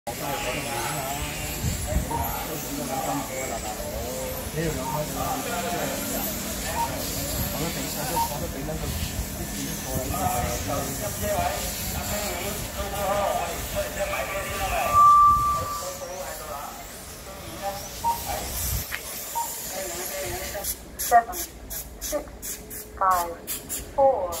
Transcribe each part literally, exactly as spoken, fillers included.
Seven, six, five, four.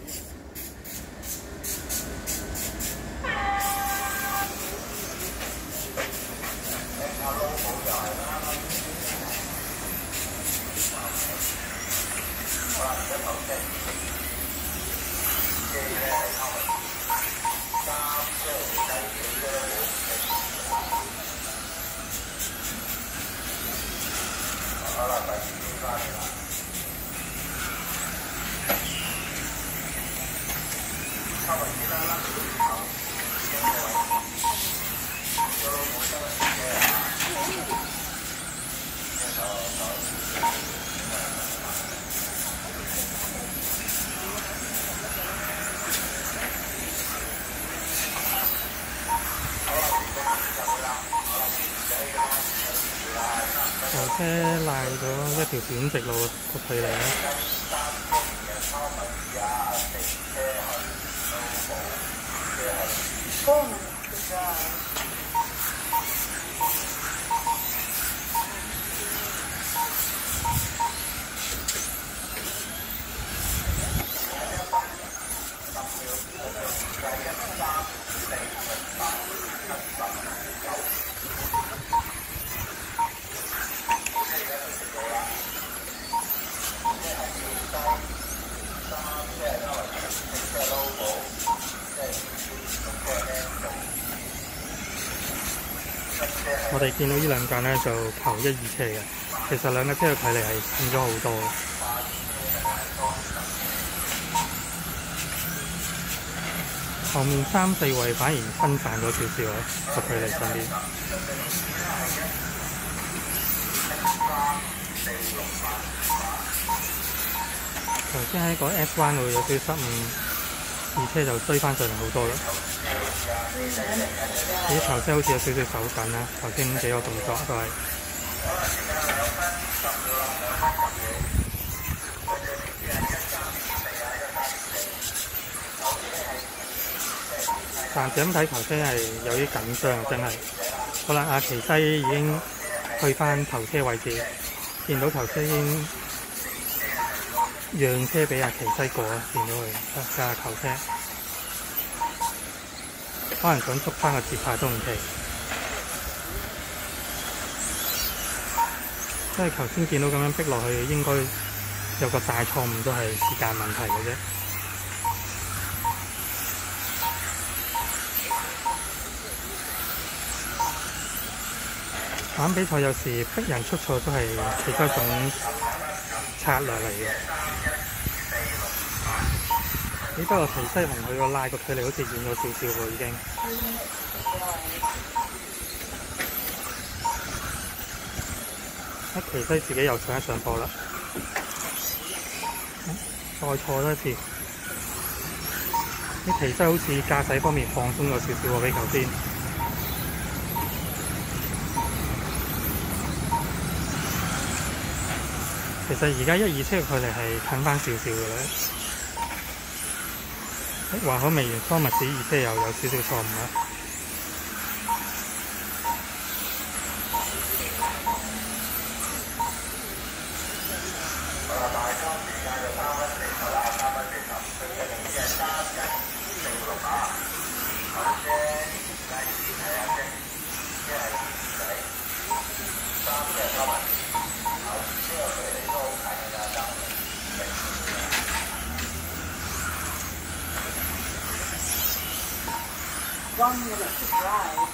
頭車賴咗一條短直路個距離咧。我哋見到呢兩架咧就頭一二車嘅，其實兩架車嘅距離係近咗好多。後面三四位反而分散咗少少啊，個距離上邊。頭先喺個 S 彎度有少少失誤，二車就追翻上嚟好多啦。啲頭車好似有少少手緊啦，頭先幾個動作都係。暫時咁睇頭車係有啲緊張，真係。好啦，阿奇西已經去翻頭車位置，見到頭車已經讓車俾阿奇西過啦，見到佢架頭車。可能想捉翻個節拍都唔奇，因為頭先見到咁樣逼落去，應該有個大錯誤，都係時間問題嘅啫。玩比賽有時逼人出錯都係其中一種策略嚟嘅。只不過奇西同佢個拉個距離好似遠咗少少喎，已經。一奇西自己又上一上坡啦，再錯多一次。啲奇西好似駕駛方面放鬆咗少少喎，比頭先。其實而家一二車嘅距離係近翻少少嘅啦。話好未完，多密士二車又有少少錯誤啦。 One minute to drive.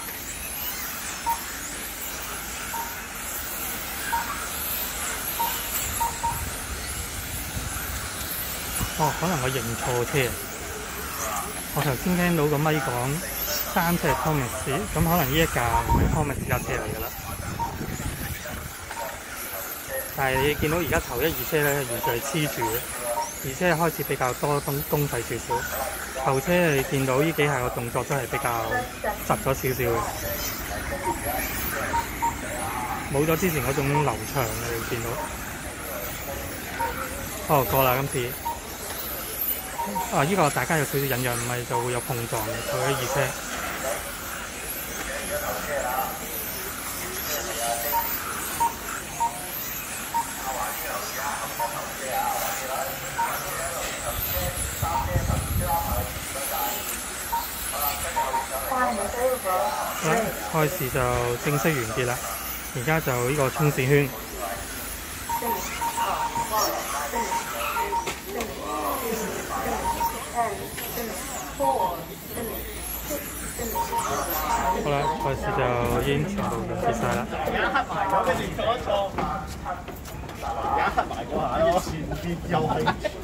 哦，可能我認錯車。我頭先聽到個咪講三車係 Thomas， 咁可能呢一架唔係 Thomas 架車嚟㗎啦。但係你見到而家頭一二車咧，完全係黐住嘅，而且開始比較多東東勢少少。 後車你見到呢幾下個動作都係比較窒咗少少嘅，冇咗之前嗰種流暢嘅，你見到。哦，過啦今次。啊！呢、這個大家有少少隱約，唔係就會有碰撞嘅，佢啲二車。好啦，賽事就正式完結啦，而家就呢個衝線圈。好啦，賽事就已經全部完結晒啦。而家黑埋咗，跟住錯一錯，而家黑埋嗰下咯，前邊又係。